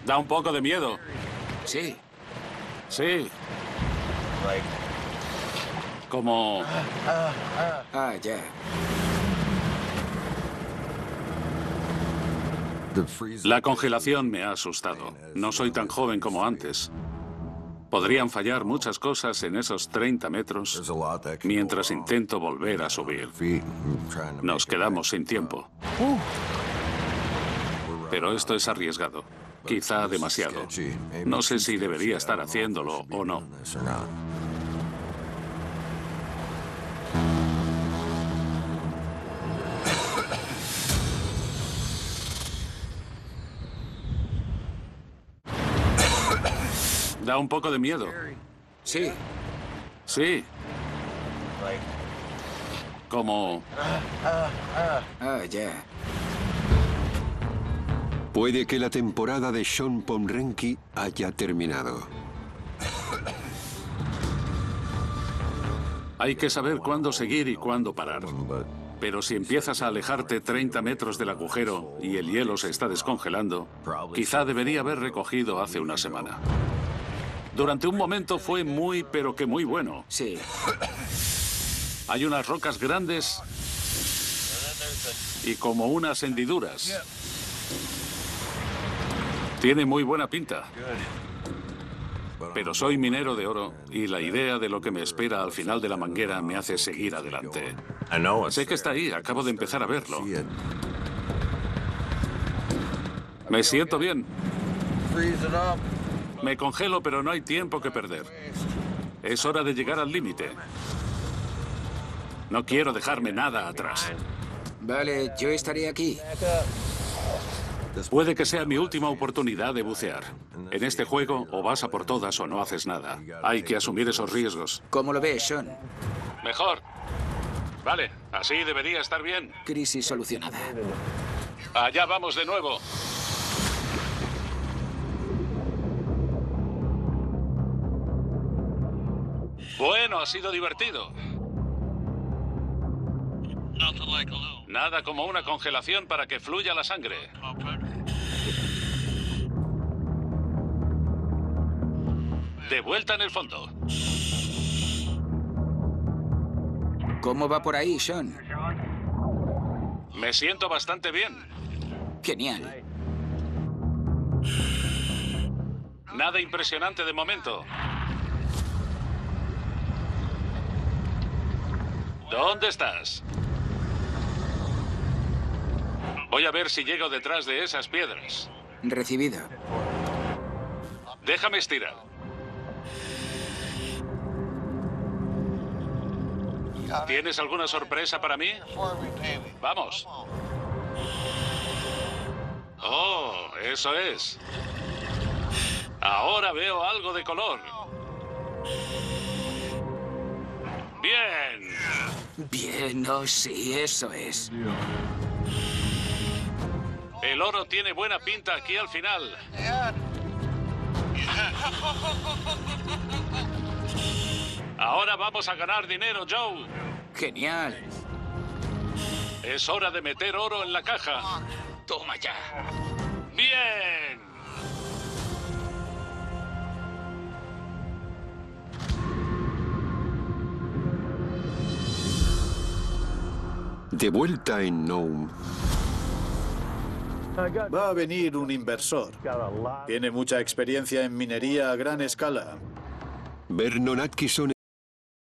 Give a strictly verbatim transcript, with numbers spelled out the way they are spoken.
Da un poco de miedo. Sí. Sí. Como... Ah, ya. La congelación me ha asustado. No soy tan joven como antes. Podrían fallar muchas cosas en esos treinta metros mientras intento volver a subir. Nos quedamos sin tiempo. Pero esto es arriesgado. Quizá demasiado. No sé si debería estar haciéndolo o no. Da un poco de miedo. Sí. Sí. Como... Ah, ya. Puede que la temporada de Sean Pomrenke haya terminado. Hay que saber cuándo seguir y cuándo parar. Pero si empiezas a alejarte treinta metros del agujero y el hielo se está descongelando, quizá debería haber recogido hace una semana. Durante un momento fue muy, pero que muy bueno. Sí. Hay unas rocas grandes y como unas hendiduras. Tiene muy buena pinta. Pero soy minero de oro y la idea de lo que me espera al final de la manguera me hace seguir adelante. Sé que está ahí, acabo de empezar a verlo. Me siento bien. Me congelo, pero no hay tiempo que perder. Es hora de llegar al límite. No quiero dejarme nada atrás. Vale, yo estaré aquí. Puede que sea mi última oportunidad de bucear. En este juego, o vas a por todas o no haces nada. Hay que asumir esos riesgos. ¿Cómo lo ves, Sean? Mejor. Vale, así debería estar bien. Crisis solucionada. Allá vamos de nuevo. Bueno, ha sido divertido. Nada como una congelación para que fluya la sangre. De vuelta en el fondo. ¿Cómo va por ahí, Sean? Me siento bastante bien. Genial. Nada impresionante de momento. ¿Dónde estás? Voy a ver si llego detrás de esas piedras. Recibido. Déjame estirar. ¿Tienes alguna sorpresa para mí? Vamos. Oh, eso es. Ahora veo algo de color. Bien. Bien, oh sí, eso es. El oro tiene buena pinta aquí al final. Ahora vamos a ganar dinero, Joe. Genial. Es hora de meter oro en la caja. Toma ya. ¡Bien! De vuelta en Nome. Va a venir un inversor. Tiene mucha experiencia en minería a gran escala. Vernon Atkinson